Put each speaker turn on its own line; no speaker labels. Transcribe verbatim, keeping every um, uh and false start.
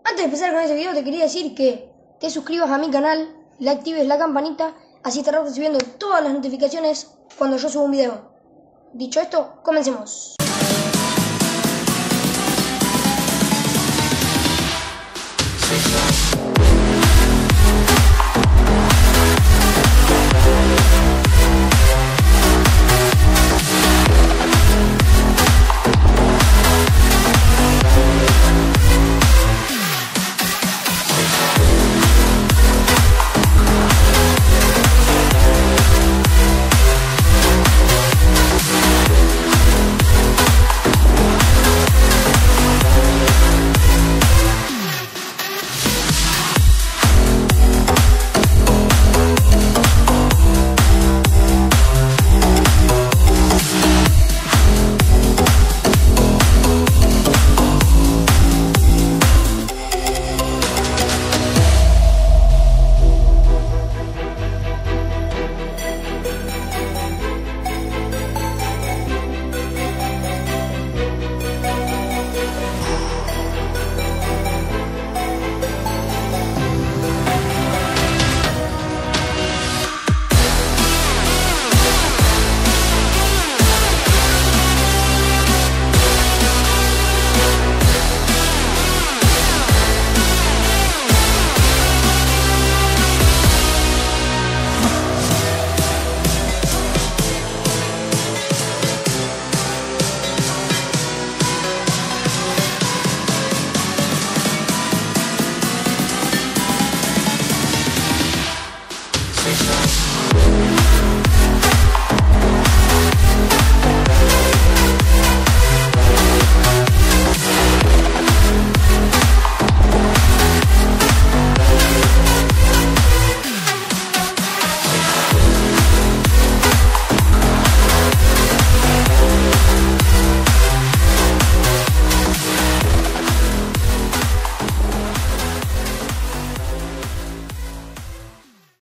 Antes de empezar con este video te quería decir que te suscribas a mi canal, le actives la campanita, así estarás recibiendo todas las notificaciones cuando yo subo un video. Dicho esto, comencemos.